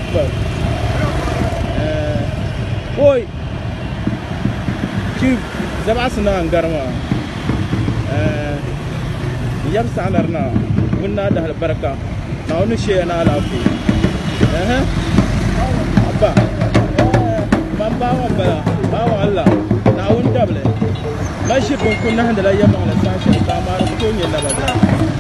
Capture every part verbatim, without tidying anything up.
akbar. Boy ki zabasna ngarma yab sanarna wunna da albarka na wani she na lafi eh abba man bawa ba bawa Allah na wun dable mashi kun kunna handa la yamma ala sashi ta mar ko ne na bazra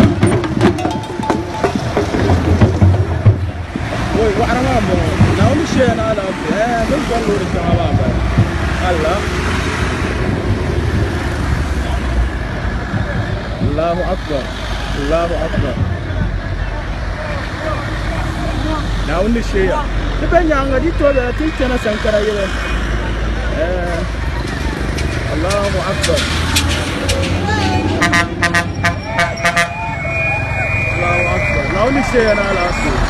boy wa arama mo na wani she na lafi eh mun gwallo da jama'a ba Allah Allahu akbar Allahu akbar na wani sheya dibenya anga di to da tinkana sankara yele eh Allahu akbar Allahu akbar na wani sheya na ala